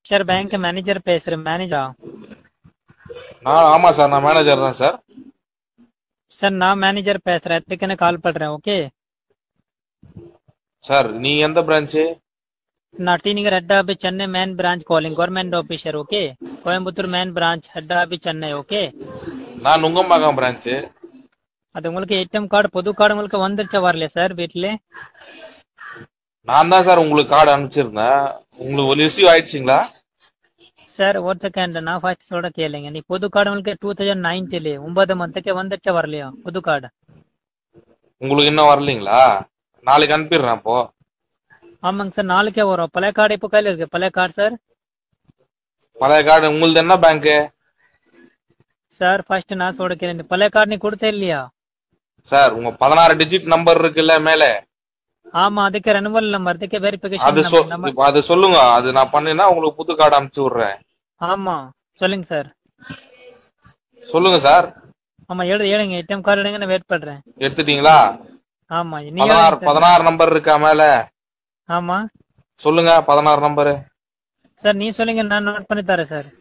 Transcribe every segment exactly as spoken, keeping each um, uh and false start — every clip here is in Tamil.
சார் பேங்க் மேனேஜர் பேசுறேன். மேனேஜரா? நான் ஆமா சார், நான் மேனேஜர் தான் சார். சார் நான் மேனேஜர் பேசுறேன். அதுக்குன்னு கால் பண்றேன். ஓகே சார், நீ எந்த பிரான்ச்சு? நான் T Nagar head office Chennai main branch calling government officer. Okay Coimbatore main branch head office Chennai. Okay நான் நுங்கம்பாக்கம் பிரான்ச்சு. அது உங்களுக்கு ஏடிஎம் கார்டு புது கார்டு உங்களுக்கு வந்துருச்சா வரலையா சார் வீட்டில்? நான் தான் சார் உங்களுக்கு கார்டு அனுப்பிச்சிருந்தேன். உங்களுக்கு ரிசீவ் ஆயிடுச்சுங்களா? சார் ஒரு செகண்ட் நான் ஃபர்ஸ்ட் சொல்ற கேளுங்க. நீ புது கார்டு உங்களுக்கு டூ தௌசண்ட் நைன்டீன்ல ஒன்பது மந்த்துக்கு வந்துருச்சா வரலையா புது கார்டு? உங்களுக்கு இன்னும் வரலீங்களா? நாளைக்கு அனுப்பிடுறேன். அப்போ ஆமாங்க சார் நாளைக்கே வரும். பழைய கார்டு இப்போ கையில் இருக்கு. பழைய கார்டு சார். பழைய கார்டு உங்களுது என்ன பேங்க்கு? சார் ஃபர்ஸ்ட் நான் சொல்ற கேளுங்க. பழைய கார்டு நீ கொடுத்தே இல்லையா? சார் உங்க பதினாறு டிஜிட் நம்பர் இருக்குல்ல மேல? ஆமா அதுக்கு ரெனுவல் நம்பர் அதுக்கு அது வெரிஃபிகேஷன் நம்பர். சொ- அது சொல்லுங்க. அது நான் பண்ணினா உங்களுக்கு புது கார்டு அனுப்பிச்சு விடுறேன். ஆமா சொல்லுங்க சார். சொல்லுங்க சார். ஆமா எழுது எழுங்க. ஏடிஎம் கார்டு எடுங்க நான் வெயிட் பண்றேன். எடுத்துட்டீங்களா? ஆமா நீ பதினாறு எழுதுங்க சார். பதினாறு நம்பர் இருக்கா மேல? ஆமா சொல்லுங்க பதினாறு நம்பரு. சார் நீ சொல்லுங்க நான் நோட் பண்ணி தரேன் சார்.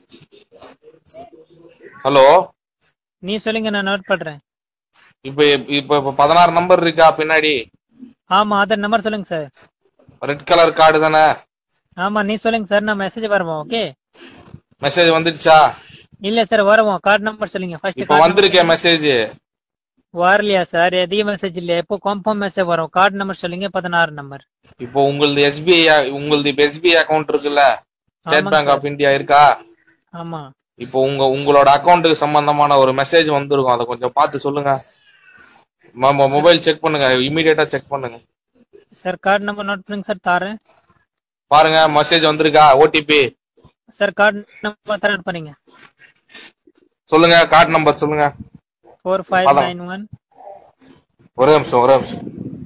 ஹலோ, நீ சொல்லுங்க நான் நோட் பண்றேன். இப்ப இப்ப இப்ப பதினாறு நம்பர் இருக்கா பின்னாடி? ஆமா அதர் நம்பர் சொல்லுங்க சார். ரெட் கலர் கார்டு தானே? ஆமா நீ சொல்லுங்க சார். நான் மெசேஜ் வருவோம். ஓகே மெசேஜ் வந்துடுச்சா? இல்ல சார் வருவோம். கார்டு நம்பர் சொல்லுங்க ஃபர்ஸ்ட். இப்ப வந்திருக்கேன் மெசேஜ். வரலையா சார்? எதிக மெசேஜ் இல்லையா? எப்போ கன்ஃபார்ம் மெசேஜ் வரும். கார்டு நம்பர் சொல்லுங்க. பதினாறு நம்பர். இப்போ உங்களது எஸ்பிஐ உங்களது இப்ப எஸ்பிஐ அக்கவுண்ட் இருக்குல்ல? ஸ்டேட் ஆமாங்க பேங்க் சார். ஆஃப் இந்தியா இருக்கா? ஆமா இப்போ உங்க உங்களோட அக்கவுண்ட்டுக்கு சம்பந்தமான ஒரு மெசேஜ் வந்திருக்கும். அதை கொஞ்சம் பார்த்து சொல்லுங்க. மொபைல் செக் பண்ணுங்க. இமீடியட்டா செக் பண்ணுங்க. சார் கார்டு நம்பர் நோட் பண்ணுங்க சார். தாரேன் பாருங்க மெசேஜ் வந்திருக்கா? OTP sir. கார்டு நம்பர் தரேன் பண்ணீங்க. சொல்லுங்க. கார்டு நம்பர் சொல்லுங்க. ஃபோர் ஃபைவ் நைன் ஒன் ஒரே நிமிஷம் ஒரே நிமிஷம்.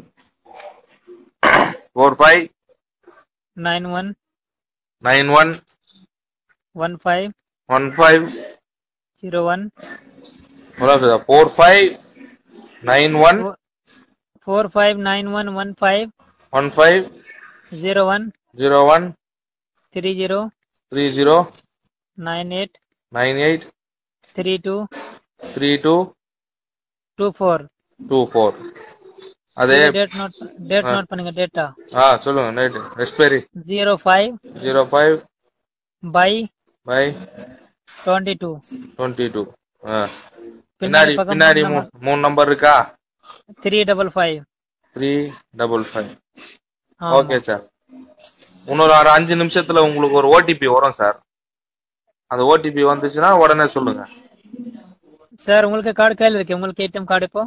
Four five nine one nine one one five one five zero one four five nine one four five nine one one five one five zero one zero one three zero three zero nine eight nine eight three two three two two four. Two four. அதே டேட் நோட் டேட் நோட் பண்ணுங்க. டேட்டா ஆ சொல்லுங்க. Night expiry zero five zero five by by twenty two. Twenty two. பின்னாடி பின்னாடி பக்கம் பின்னாடி மூணு மூ- மூணு நம்பர் இருக்கா? Three double five. Three double five. ஆமா ஓகே சார். இன்னொரு ஒரு அஞ்சு நிமிஷத்துல உங்களுக்கு ஒரு ஓடிபி வரும் சார். அந்த ஓடிபி வந்துச்சுன்னா உடனே சொல்லுங்க. சார். உங்களுக்கு கார்டு கையில் இருக்கு. உங்களுக்கு ஏடிஎம் கார்டு இப்போ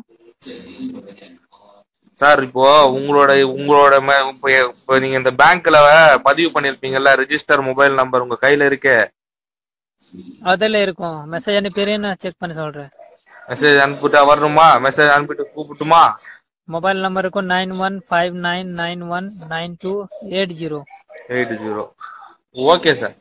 சார் இப்போ உங்களோட உங்களோட ம- இப்ப இப்ப நீங்க இந்த பேங்க்ல பதிவு பண்ணிருப்பீங்கல்ல ரெஜிஸ்டர் மொபைல் நம்பர் உங்க கையில இருக்கே? அதில் இருக்கும். மெசேஜ் அனுப்பிடுறேன் நான் செக் பண்ணி சொல்றேன். மெசேஜ் அனுப்பிட்டா வரணுமா? மெசேஜ் அனுப்பிட்டு கூப்பிட்டுமா? மொபைல் நம்பர் இருக்கும் nine one five nine nine one nine two eight zero. Eight zero. Okay sir.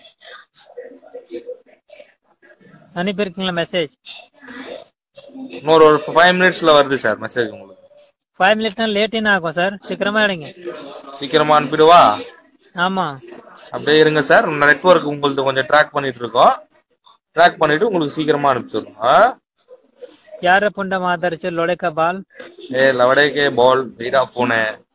அனுப்பியிருக்கீங்களா மெசேஜ்? இன்னொரு ஒரு ஃபைவ் மினிட்ஸ்ல வருது சார் மெசேஜ் உங்களுக்கு. ஃபைவ் மினிட்ஸ்னா லேட் என்ன ஆகும் சார்? சீக்கிரமா எடுங்க. சீக்கிரமா அனுப்பிடுவா? ஆமா அப்படியே இருங்க சார். நெட்வொர்க் உங்களுக்கு கொஞ்சம் ட்ராக் பண்ணிட்டு இருக்கோம். ட்ராக் பண்ணிட்டு உங்களுக்கு சீக்கிரமா அனுப்பிச்சிடணும். யார புண்ட மாதரிச்சு லொடேக்க பால் ए लवड़े के बॉल वीरा फोन है।